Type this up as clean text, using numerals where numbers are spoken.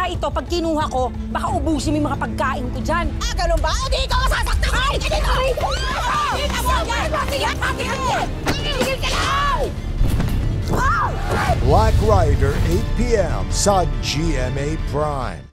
ito, pag kinuha ko, baka ubusin mo yung mga pagkain ko dyan. Ah, ganun ba? O, di ikaw masasaktan! Ay! Dito! Dito mo! Tigil ka lang! Black Rider, 8 p.m. sa GMA Prime.